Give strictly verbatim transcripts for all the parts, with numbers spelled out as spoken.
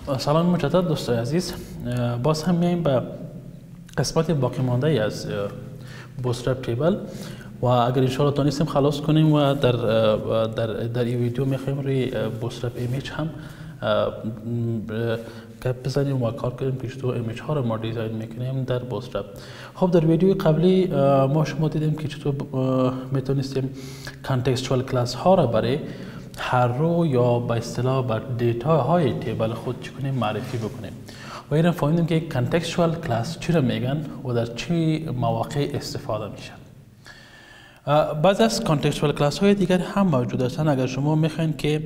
سلام مجدد دوستای عزیز. باز هم میایم به قسمت باقی مانده ای از بوتسترپ تیبل و اگر ان شاء الله تونستیم خلاص کنیم و در در در این ویدیو میخوایم روی بوتسترپ ایمیج هم گپ بزنیم و کار کنیم که چطور ایمیج ها رو ما دیزاین میکنیم در بوتسترپ. خب در ویدیوی قبلی ما شما دیدیم که چطور میتونستیم کانتکستوال کلاس ها را برای هر رو یا به اصطلاح بر دیتا های تیبل خود چکنیم معرفی بکنیم و این فهمیدیم که کانتکستوال کلاس چی را میگن و در چه مواقع استفاده میشن. بعضی از کانتکستوال کلاس های دیگر هم موجود هستند. اگر شما میخواین که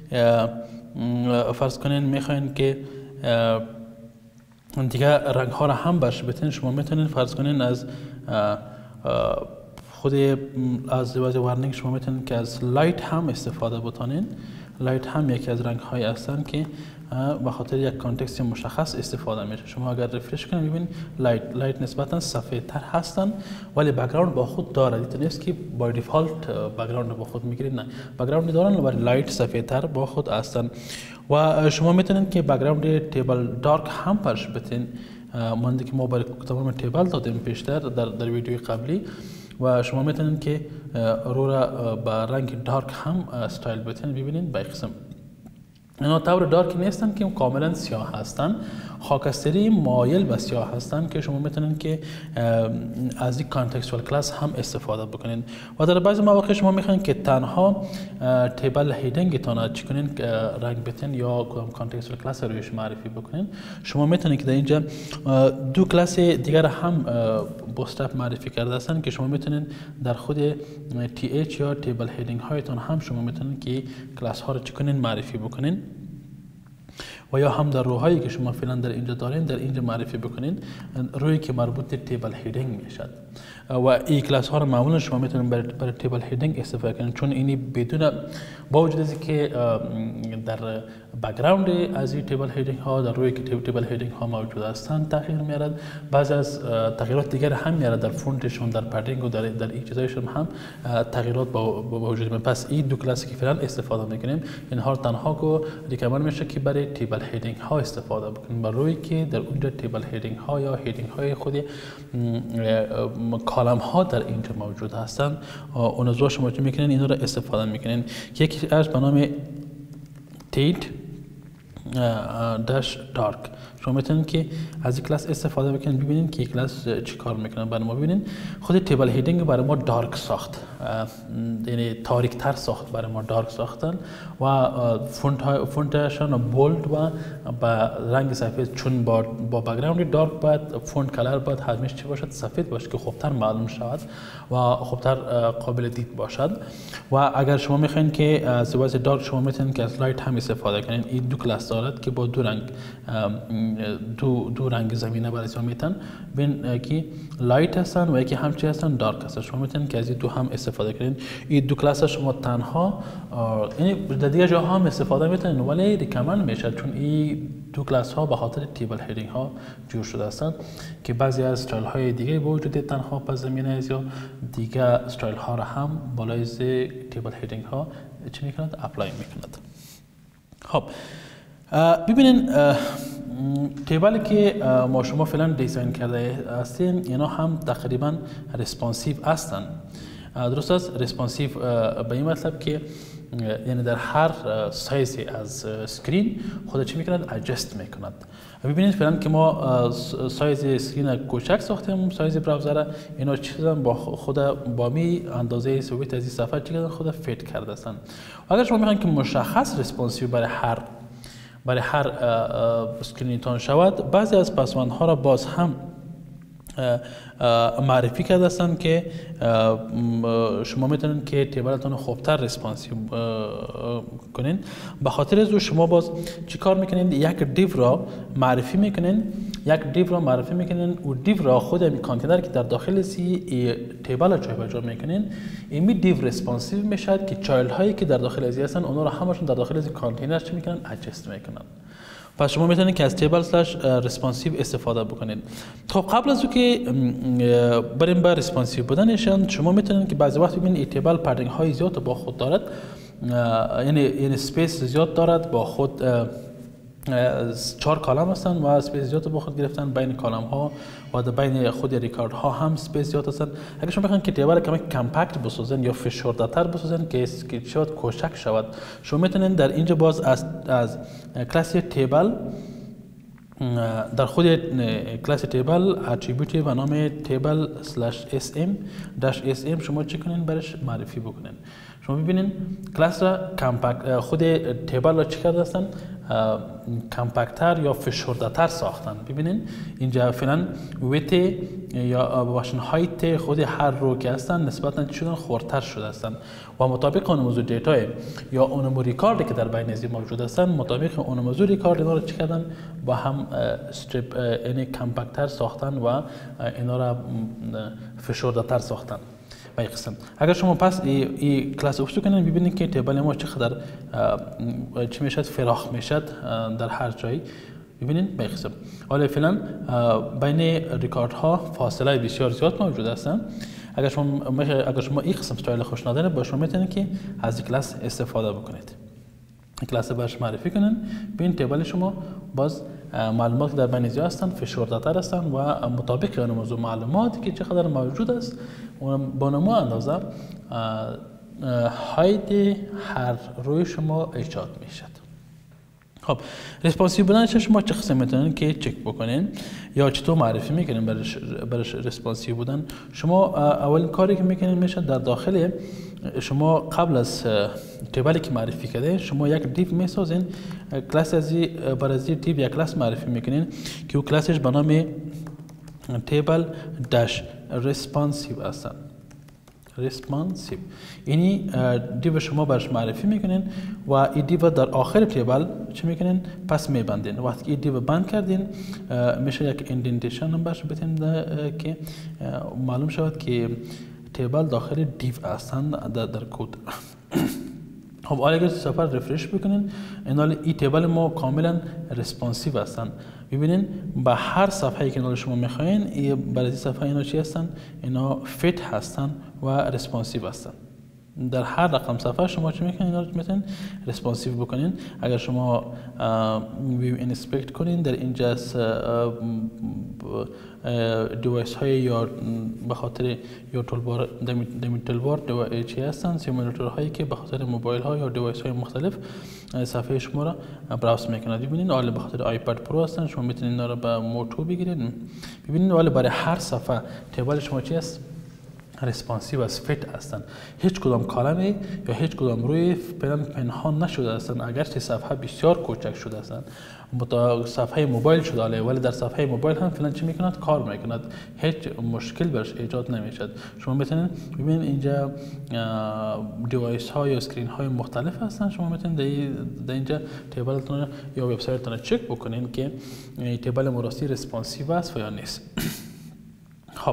فرض کنین میخواین که دیگر رنگ ها را هم برش بتین، شما میتونین فرض کنین از خود از دیواز وارنینگ شما میتونین که از لایت هم استفاده بکنین. لایت هم یکی از رنگ های هستند که به خاطر یک کانتکست مشخص استفاده میشه. شما اگر رفرش کنید ببینید لایت لایت نسبتا سفید تر هستند ولی بک‌گراند با خود داره. دیگه نیست که با دیفالت بک‌گراند با خود میگیرید، نه، بک‌گراند دارن ولی لایت سفید تر با خود هستند. و شما میتونید که بک‌گراند تیبل دارک هم پرش بتین، مانده که ما برای تمام تیبل دادیم پیشتر در در ویدیوی قبلی و شما میتونید که رو را با رنگ دارک هم استایل بتین. ببینید با قسم اینا طور دارک نیستن که کاملا سیاه هستن، خاکستری مایل به سیاه هستن که شما میتونید که از این کانتکستوال کلاس هم استفاده بکنین. و در بعضی مواقع شما میخواین که تنها تیبل هیدینگ تان چکنین رنگ بتین یا کدام کانتکستوال کلاس رویش معرفی بکنین، شما میتونید که در اینجا دو کلاس دیگر هم بوتسترپ معرفی کرده هستن که شما میتونین در خود تی اچ یا تیبل هیدینگ هایتان هم شما میتونید که کلاس ها رو چکنین معرفی بکنین و یا هم در روهایی که شما فعلا در اینجا دارین در اینجا معرفی بکنین روی که مربوط به تیبل هیدینگ میشد. و این کلاس ها رو معمولا شما میتونید برای, برای تیبل هیدینگ استفاده کنین، چون اینی بدون با وجود از که در بک‌گراند از این تیبل هیدینگ ها در روی که تیبل هیدینگ ها موجود هستند تغییر میارد، بعضی از تغییرات دیگر هم میارد در فونتشون، در پدینگ و در در این چیزایشون هم تغییرات با وجود میاد. پس این دو کلاسی که فعلا استفاده میکنیم اینها تنها کو ریکامند میشه که برای تیبل هیدینگ ها استفاده بکنیم، برای روی که در اونجا تیبل هیدینگ ها یا هیدینگ های خود کالم ها در اینجا موجود هستند. اون از شما میکنین اینا رو استفاده میکنین. یکی از به نام تیت داش دارک شما میتونید که از این کلاس استفاده بکنید. ببینید که این کلاس چی کار میکنه برای ما. ببینید خود تیبل هیدینگ برای ما دارک ساخت، یعنی تاریک تر ساخت، برای ما دارک ساختن و فونت های فونتشون بولد و با رنگ سفید، چون با با بک‌گراند دارک باید فونت کلر باید همیشه چی باشد؟ سفید باشه که خوبتر معلوم شود و خوبتر قابل دید باشد. و اگر شما میخواین که از لباس دارک شما میتونید که از لایت هم استفاده کنین. این دو کلاس دارد که با دو رنگ دو دو رنگ زمینه برای شما میتن ببین که لایت هستن و یکی هم چی هستن؟ دارک هستن. شما میتونید که از این دو هم استفاده کنین. این دو کلاس شما تنها یعنی در دیگه جاها هم استفاده میتونین ولی ریکامند میشه، چون این دو کلاس ها به خاطر تیبل هیدینگ ها جور شده هستند که بعضی از استایل های دیگه با وجود تنها پس زمینه یا دیگه استایل ها را هم بالای تیبل هیدینگ ها چی میکند؟ اپلای میکند. خب ببینین تیبلی که ما شما فعلا دیزاین کرده هستیم اینا هم تقریبا ریسپانسیو هستن. درست است؟ ریسپانسیو به این مطلب که یعنی در هر سایزی از اسکرین خود چی میکند؟ ادجست میکند. ببینید فعلا که ما سایز اسکرین کوچک ساختیم، سایز براوزر اینا چیزا با خود با می اندازه ثابت از این صفحه چی کردن؟ خود فیت کرده هستن. اگر شما میخواین که مشخص ریسپانسیو برای هر برای هر اسکرینتان شود، بعضی از پسوندها را باز هم معرفی کرده هستند که شما میتونید که تیبلتون خوبتر ریسپانسیو کنین. به خاطر از شما باز چی کار میکنین؟ یک دیو را معرفی میکنین یک دیو را معرفی میکنین و دیو را خود این کانتینر که در داخل سی تیبل جای بجا میکنین این دیو ریسپانسیو میشد که چایلد هایی که در داخل ازی هستن اونا را همشون در داخل از کانتینر چی میکنن؟ ادجست میکنن. پس شما میتونید که از تیبل سلش ریسپانسیو استفاده بکنید. خب قبل از اینکه بریم به ریسپانسیو بودنشان شما میتونید که بعضی وقت ببینید این تیبل پدینگ های زیاد با خود دارد، یعنی یعنی اسپیس زیاد دارد با خود چهار کالم هستن و اسپیس زیاد با خود گرفتن. بین کالم ها و در بین خود ریکارد ها هم اسپیس زیاد هستن. اگر شما بخواید که تیبل کمی کمپکت بسازن یا فشرده تر بسازن که اسکریپت شات کوچک شود، شما میتونید در اینجا باز از از کلاس تیبل در خود کلاس تیبل اتریبیوت به نام تیبل سلش اس ام داش اس ام شما چی کنین برش معرفی بکنین. شما ببینین کلاس را کمپکت خود تیبل را چی کرده هستن کمپکتر یا فشرده تر ساختن. ببینین اینجا فعلا ویت یا باشن هایت خود هر رو که هستن نسبتا چی شدن خردتر شده هستن و مطابق اون موضوع دیتا یا اون موضوع ریکارد که در بین ازی موجود هستن مطابق اون موضوع ریکارد اینا رو چی کردن با هم استریپ یعنی کمپکتر ساختن و اینا را فشرده تر ساختن. به این قسم اگر شما پس این کلاس افسو کنین ببینید که تیبل ما چقدر چی میشد فراخ میشد در هر جایی. ببینید به این قسم. حالا فعلا بین ریکارد ها فاصله بسیار زیاد موجود هستن. اگر شما اگر شما این قسم استایل خوش نداره با شما میتونید که از این کلاس استفاده بکنید. این کلاس برش معرفی کنین. ببین تیبل شما باز معلومات در بین زیاد هستن فشرده تر هستن و مطابق اون موضوع معلوماتی که چقدر موجود است با نمو اندازه هاید هر روی شما ایجاد میشد. خب ریسپانسیو بودن شما چه قسم میتونین که چک بکنین یا چطور معرفی میکنین برش برش ریسپانسیو بودن؟ شما اولین کاری که میکنین میشه در داخل شما قبل از تیبلی که معرفی کرده شما یک دیو میسازین. کلاس ازی برای از دیو یک کلاس معرفی میکنین که او کلاسش به نام تیبل داش ریسپانسیو هستن. ریسپانسیو اینی دیو شما برش معرفی میکنین و این دیو در آخر تیبل چی میکنین پس میبندین. وقتی این دیو بند کردین میشه یک اندنتیشن هم برش بتین که معلوم شود که تیبل داخل دیو هستن در, در کد. خب حالا اگر سفر رفرش بکنین این این تیبل ما کاملا ریسپانسیو هستن. ببینین با هر صفحه که شما میخواین برای این صفحه اینا چی هستن؟ اینا فیت هستن و ریسپانسیو هستن. در هر رقم صفحه شما چی میکنین؟ اینا رو میتونین ریسپانسیو بکنین. اگر شما ویو انسپکت کنین در اینجا دیوایس های یا به خاطر یا تولبار دمی تولبار چی هستن سیمولاتور هایی که به خاطر موبایل ها یا دیوایس های مختلف صفحه شما را براوز میکنند. ببینید حالا به خاطر آیپد پرو هستن شما میتونید اینا را به موتو بگیرید. ببینید حالا برای هر صفحه تیبل شما چی است؟ ریسپانسیو از فیت هستن. هیچ کدام کالمی یا هیچ کدام روی پنهان نشده هستن اگرچه صفحه بسیار کوچک شده هستن. متا صفحه موبایل شده ولی در صفحه موبایل هم فعلا چی میکند؟ کار میکند. هیچ مشکل برش ایجاد نمیشد. شما میتونید ببینید اینجا دیوایس ها یا اسکرین های مختلف هستن. شما میتونید در اینجا تیبلتون یا وبسایتتون چک بکنین که تیبل مراستی ریسپانسیو است یا نیست. خب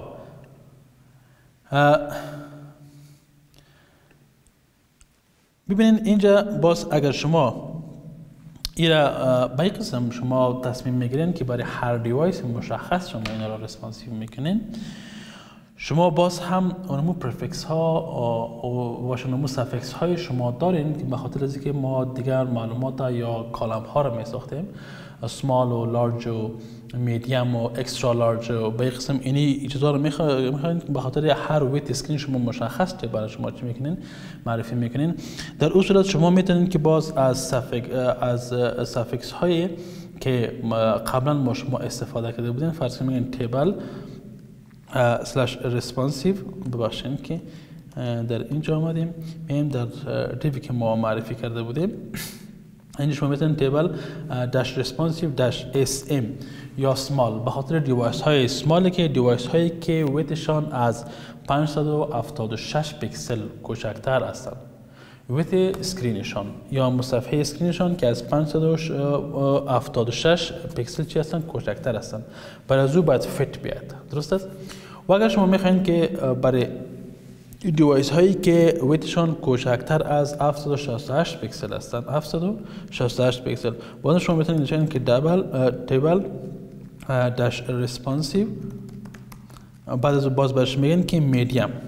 ببینید اینجا باز اگر شما ایرا به این قسم شما تصمیم میگیرین که برای هر دیوایس مشخص شما اینا را ریسپانسیو میکنین، شما باز هم اونمو پرفکس ها و شنمو سافکس های شما دارین که به خاطر از اینکه ما دیگر معلومات یا کالم ها را می ساختیم سمال و لارج و میدیم و اکسترا لارج و به قسم اینی چیزا رو میخواین به خاطر هر ویت اسکرین شما مشخص که برای شما چی میکنین معرفی میکنین. در اون صورت شما میتونین که باز از سافکس از سافکس هایی که قبلا ما شما استفاده کرده بودین فرض کنید تیبل سلش ریسپانسیو ببخشید که در اینجا آمدیم میایم در دیوی که ما معرفی کرده بودیم اینجا شما میتونید تیبل داش ریسپانسیو داش اس ام یا سمال به خاطر دیوایس های سمالی که دیوایس هایی که ویتشان از پانصد و هفتاد و شش پیکسل کوچکتر هستند، ویت اسکرینشان یا مصفحه اسکرینشان که از پانصد و هفتاد و شش پیکسل چی هستند کوچکتر هستند، برای از او باید فیت بیاد. درست است؟ و اگر شما میخواین که برای دیوایس هایی که ویتشان کوچکتر از هفتصد و شصت و هشت پیکسل هستند هفتصد و شصت و هشت پیکسل باید شما میتونید نشانید که دبل تیبل داش ریسپانسیو بعد از باز برش میگن که میدیم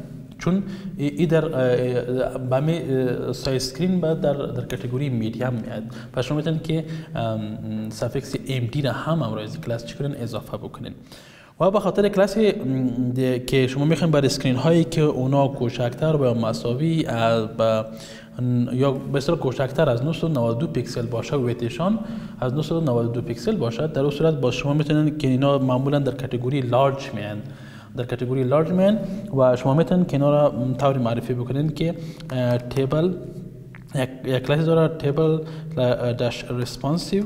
چون ای در بامی سایز اسکرین بعد در در کاتگوری میدیم میاد. پس شما میتونید که سافیکس ام دی را هم همراه از کلاس چیکارین اضافه بکنین. و به خاطر کلاسی که شما میخواین بر اسکرین هایی که اونا کوچکتر و مساوی با یا به اصطلاح کوچکتر از نهصد و نود و دو پیکسل باشه و ویتشان از نهصد و نود و دو پیکسل باشه، در اون صورت با شما میتونید که اینا معمولا در کاتگوری لارج میان در کاتگوری لارج میان و شما میتونید که اینا را طوری معرفی بکنید که تیبل یک کلاس داره تیبل داش ریسپانسیو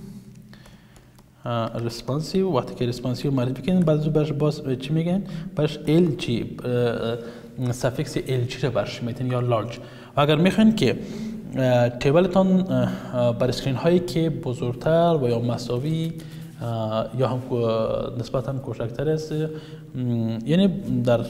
ریسپانسیو. وقتی که ریسپانسیو معرفی کنید بعد از برش باز چی میگن؟ برش ال جی سافیکس ال جی را برش میتین یا لارج. و اگر میخواین که تیبلتان بر اسکرین هایی که بزرگتر و یا مساوی یا هم نسبتا کوچکتر است، یعنی در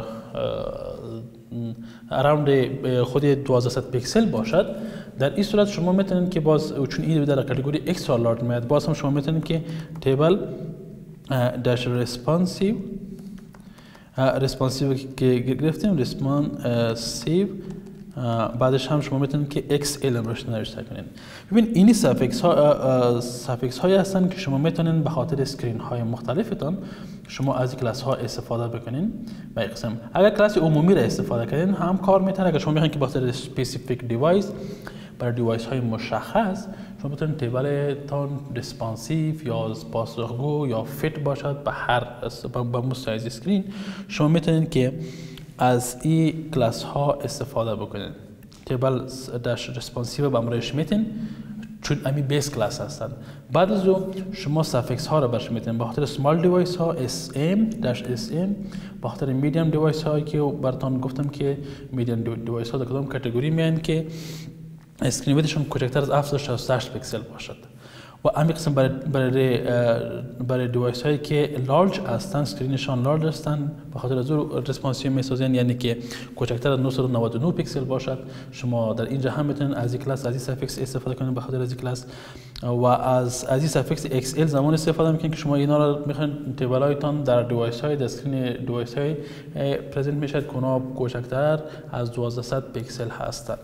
اراوند خود دوازده پیکسل باشد، در این صورت شما میتونید که باز چون این در کاتگوری اکسترا لارج میاد، باز هم شما میتونید که تیبل داش ریسپانسیو ریسپانسیو که گرفتیم ریسپانسیو بعدش هم شما میتونید که ایکس ال هم روش نوشته کنین. ببین اینی سافیکس ها سافیکس هایی هستن که شما میتونین به خاطر اسکرین های مختلفتون شما از این کلاس ها استفاده بکنین. به قسم اگر کلاس عمومی را استفاده کنین هم کار میتونه. اگر شما میخواین که به خاطر اسپسیفیک دیوایس برای دیوایس های مشخص شما میتونید تیبلتان ریسپانسیو یا پاسخگو یا فیت باشد به هر به مستایز اسکرین، شما میتونید که از این کلاس ها استفاده بکنید. تیبل داش ریسپانسیو با امرایش میتین چون امی بیس کلاس هستن. بعد از او شما سافیکس ها را برش میتین به خاطر سمال دیوایس ها اس ام داش اس ام، به خاطر میدیم دیوایس هایی که براتون گفتم که میدیم دیوایس ها در کدام کاتگوری میان که اسکرین ویدشون کوچکتر از هفتصد و شصت و هشت پیکسل باشد. و امی قسم برای برای برای دیوایس هایی که لارج هستن، اسکرینشان لارج هستن، به خاطر از اون ریسپانسیو میسازن، یعنی که کوچکتر از نهصد و نود و نه پیکسل باشد. شما در اینجا هم میتونید از این کلاس از این سافیکس استفاده کنید به خاطر از این کلاس و از از این سافیکس ایکس ال زمان استفاده میکنید که شما اینا رو میخواین تیبلایتان در دیوایس های در اسکرین دیوایس های پرزنت میشد که اونا کوچکتر از دوازده پیکسل هستند.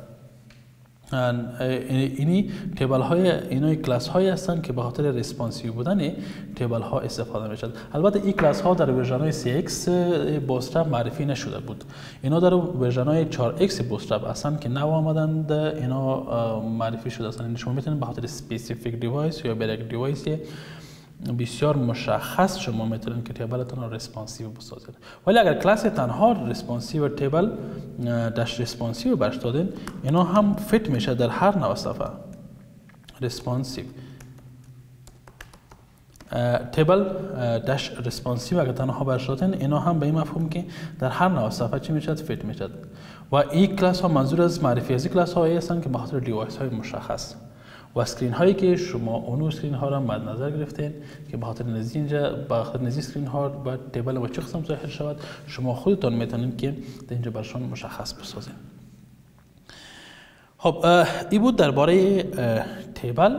اینی تیبل های اینای کلاس هایی هستند که به خاطر ریسپانسیو بودن تیبل ها استفاده میشد. البته این کلاس ها در ورژن های سی ایکس بوتسترپ معرفی نشده بود. اینا در ورژن های چهار ایکس بوتسترپ هستند که نو آمدند، اینا معرفی شده هستند. شما میتونید به خاطر اسپسیفیک دیوایس یا برای دیوایس بسیار مشخص شما میتونید که تیبلتون رو ریسپانسیو بسازید. ولی اگر کلاس تنها ریسپانسیو تیبل داش ریسپانسیو برش دادین، اینا هم فیت میشه در هر نوع صفحه. ریسپانسیو تیبل داش ریسپانسیو اگر تنها برش دادین، اینا هم به این مفهوم که در هر نوع صفحه چی میشد؟ فیت میشد. و این کلاس ها منظور از معرفی از این کلاس ها هستند که به خاطر دیوایس های مشخص و اسکرین هایی که شما اون اسکرین ها را مد نظر گرفتین که به خاطر نزدیک اینجا به خاطر نزدیک اسکرین ها با تیبل و چه قسم ظاهر شود، شما خودتون میتونید که در اینجا برشان مشخص بسازید. خب این بود درباره تیبل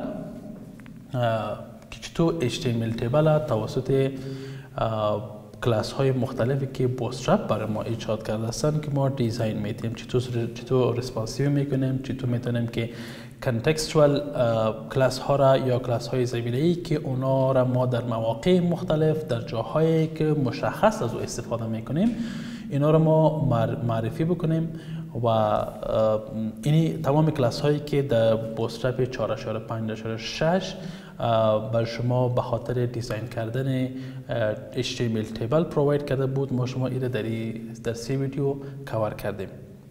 که چطور اچ تی ام ال تیبل توسط کلاس های مختلفی که بوتسترپ برای ما ایجاد کرده هستند که ما دیزاین میتیم، چطور چطور ریسپانسیو میکنیم، چطور میتونیم که کانتکستوال کلاس ها را یا کلاس های زمینه‌ای که اونا را ما در مواقع مختلف در جاهایی که مشخص از او استفاده میکنیم اینا را ما معرفی بکنیم. و اینی تمام کلاس هایی که در بوتسترپ چهار اشاره پنج اشاره شش بر شما به خاطر دیزاین کردن اچ تی ام ال تیبل پروواید کرده بود، ما شما این در در سی ویدیو کاور کردیم.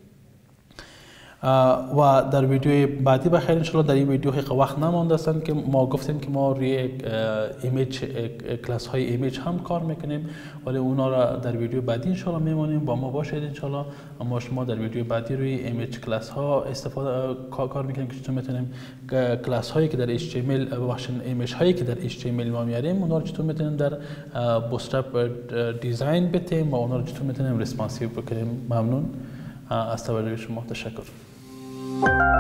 و در ویدیوی بعدی بخیر انشالله در این ویدیو خیلی وقت نمانده است که ما گفتیم که ما روی ایمیج کلاس های ایمیج هم کار میکنیم، ولی اونا را در ویدیو بعدی انشالله میمونیم با ما باشید انشالله. اما شما در ویدیو بعدی روی ایمیج کلاس ها استفاده کار میکنیم که چطور میتونیم کلاس هایی که در اچ تی ام ال بخشن ایمیج هایی که در اچ تی ام ال ما میاریم اونا رو چطور میتونیم در بوتسترپ دیزاین بتیم و اونا رو چطور میتونیم ریسپانسیو بکنیم. ممنون از توجه شما، تشکر.